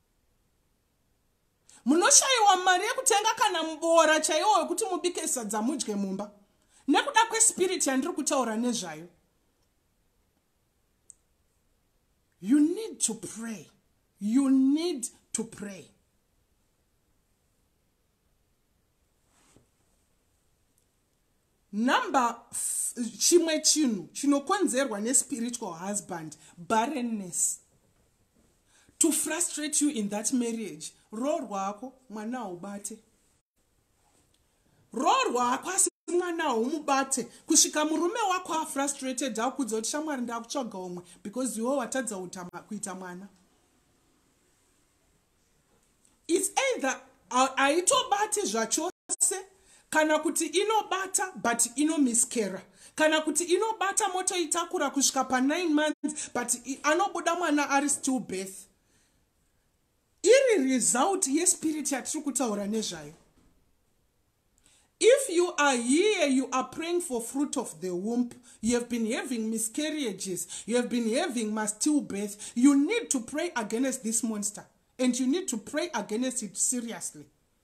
A: Munoshayiwa mari yekutenga kana mbora chaiwo wekuti mubike sadza mudye mumba. Nekuda kwespirit yandiri kutaura nezvayo. You need to pray. You need to pray. Number chimwe chinhu chinokonzerwa nespiritual husband, barrenness. To frustrate you in that marriage. Roho rwako mwana ubate. Roho rwako asi mwana umubate. Kusvika murume wako a frustrated akudza kuti shamwari ndakutsvaga umwe because iwe watadza kuita mwana. It's either aitobate zvachose kana kuti inobata but ino miskera. Kana kuti inobata moto itakura kusvika pa nine months but anobuda mwana ari still birth. Iri result yespirit yatiri kutaura nezvayo. If you are here, you are praying for fruit of the womb, you have been having miscarriages, you have been having stillbirth, you need to pray against this monster. And you need to pray against it seriously.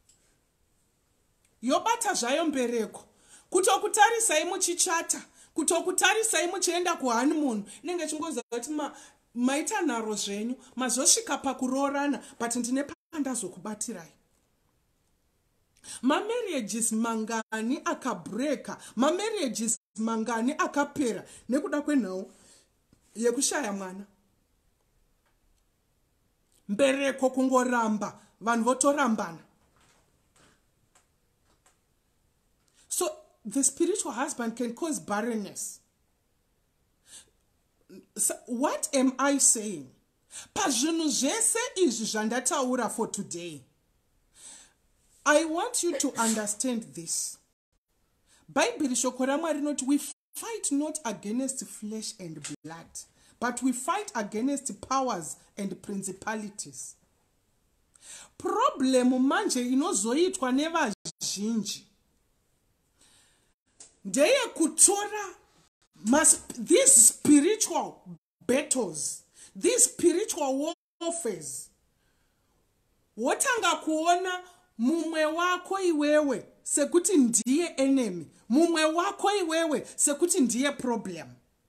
A: Yobata zvayo mbereko. Kutokutarisai muchichata. Kutokutarisai muchienda kuhoneymoon. Inenge chingoza kuti maita naro zvenyu. Mazosvika pakuroorana. But ndine pandazokubatirai. Mamarriages mangani akabreka. Mamarriages mangani akapera. Nekuda kwenhau yekushaya mwana. Mbereko kungoramba. Vanhu votorambana. So the spiritual husband can cause barrenness. So what am I saying? Pazvinhu zvese izvi zvandataura for today. I want you to understand this. Bible shoko raMwari rinoti we fight not against flesh and blood, but we fight against powers and principalities. Problem manje inozoitwa nevazhinji ndeye kutora these spiritual battles, these spiritual warfares. Wotanga kuona mumwe wako iwewe sekuti ndiye enemy, mumwe wako iwewe sekuti ndiye problem.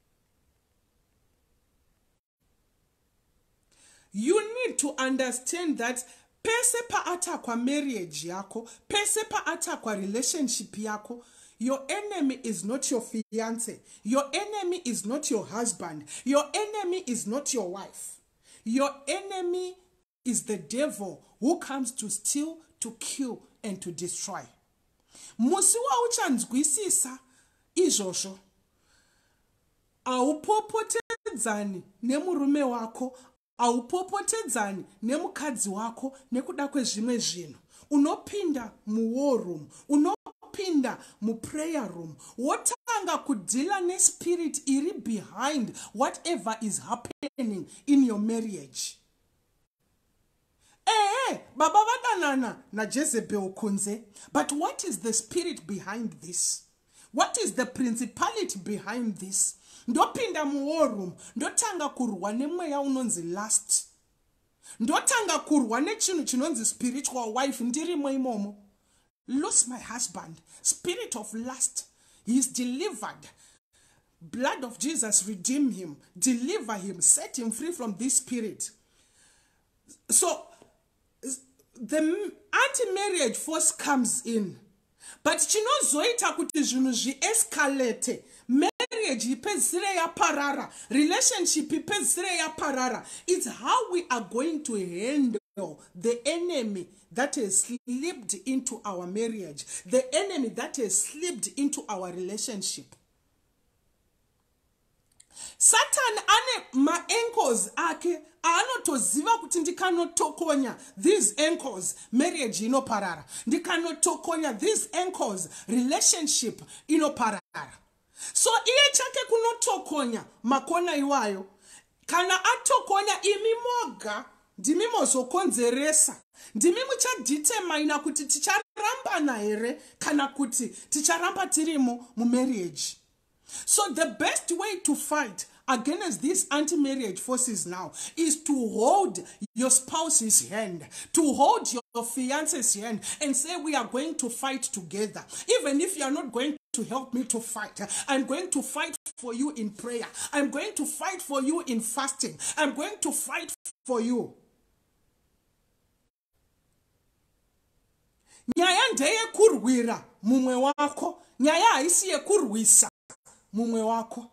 A: You need to understand that pese pa atakwa marriage yako, pese pa atakwa relationship yako, your enemy is not your fiancé. Your enemy is not your husband. Your enemy is not your wife. Your enemy is the devil who comes to steal, to kill, and to destroy. Musi wauchanzwisisa izvozvo. Aupopotedzani nemurume wako, aupopotedzani nemukadzi wako nekuda kwezvimwe zvinhu. Unopinda mu war room, unopinda mu prayer room. Wotanga kudila ne spirit iri behind whatever is happening in your marriage. Eh, baba vadanana na Jezebel kunze. But what is the spirit behind this? What is the principality behind this? Ndopinda mu war room, ndotanga kurwa nemweya unonzi lust. Ndotanga kurwa nechinhu chinonzi spiritual wife ndirimo imomo. Lost my husband, spirit of lust. He is delivered. Blood of Jesus redeem him, deliver him, set him free from this spirit. So the anti-marriage force comes in. But chinozoita kuti zvinhu zvi-escalate. Marriage ipedzisire yaparara. Relationship ipedzisire yaparara. It's how we are going to handle the enemy that has slipped into our marriage, the enemy that has slipped into our relationship. Satan ane ma-ankles ake anotoziva kuti ndikanotokonya these ankles marriage inoparara, ndikanotokonya these ankles relationship inoparara. So iye chake kunotokonya makona iwayo, kana atokonya imi moga ndimi mozokonzeresa, ndimi muchaditermina kuti ticharambana here kana kuti ticharamba tirimo mu marriage. So the best way to fight against these anti-marriage forces now is to hold your spouse's hand, to hold your fiance's hand and say, we are going to fight together. Even if you are not going to help me to fight, I'm going to fight for you in prayer. I'm going to fight for you in fasting. I'm going to fight for you. Nyaya ndeye kurwira mumwe wako, nyaya haisi yekurwisa mumwe wako.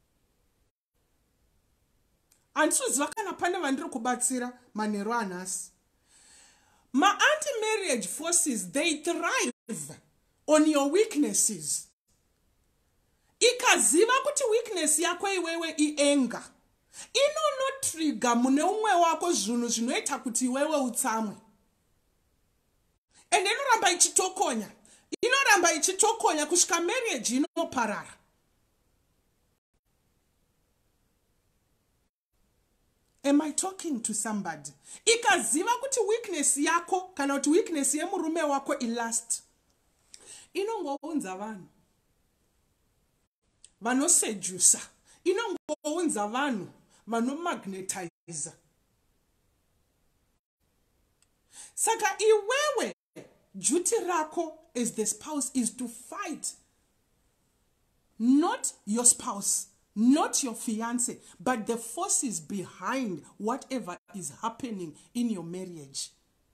A: Andisuziva kana pane vandiri kubatsira manheru anhasi. Ma anti-marriage forces, they thrive on your weaknesses. Ikaziva kuti weakness yako iwewe ienga, inonotrigger mune umwe wako zvinhu zvinoita kuti iwewe utsamwe. And inoramba ichitokonya, inoramba ichitokonya kusvika marriage inoparara. Am I talking to somebody? Ikaziva kuti weakness yako kana kuti weakness yemurume wako ilast, inongounza vanhu vanosedusa, inongounza vanhu vanomagnetize. Saka iwewe duty rako as the spouse is to fight, not your spouse, not your fiancé, but the forces behind whatever is happening in your marriage.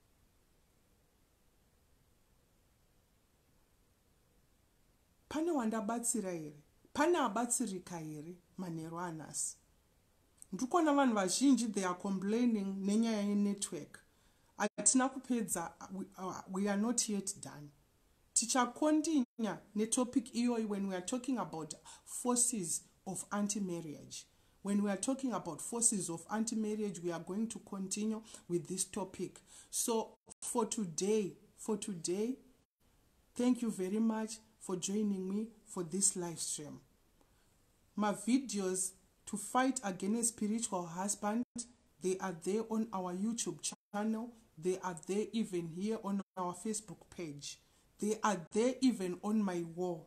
A: Pane wandabatsira here, pane abatsirika here manheru anhasi. Ndikuona vanhu vazhinji they are complaining nenyaya yenetwork. Atina kupedza, we, uh, we are not yet done. Tichakontinya netopic iyoyi when we are talking about forces of anti-marriage. When we are talking about forces of anti-marriage, we are going to continue with this topic. So for today, for today, thank you very much for joining me for this live stream. My videos to fight against spiritual husband, they are there on our YouTube channel. They are there even here on our Facebook page. They are there even on my wall.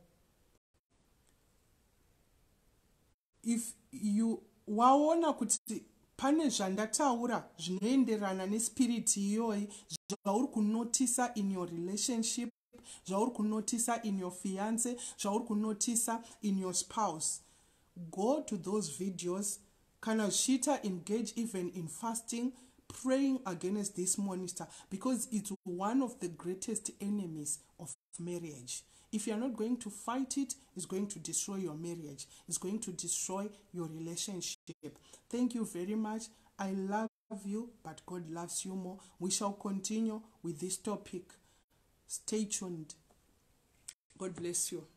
A: If you waona kuti pane zvandataura zvinoenderana nespirit iyoyi zvauri kunotisa in your relationship, zvauri kunotisa in your fiancé, zvauri kunotisa in your spouse, go to those videos. Kana shita engage even in fasting, praying against this monster, because it's one of the greatest enemies of marriage. If you are not going to fight it, it's going to destroy your marriage. It's going to destroy your relationship. Thank you very much. I love you, but God loves you more. We shall continue with this topic. Stay tuned. God bless you.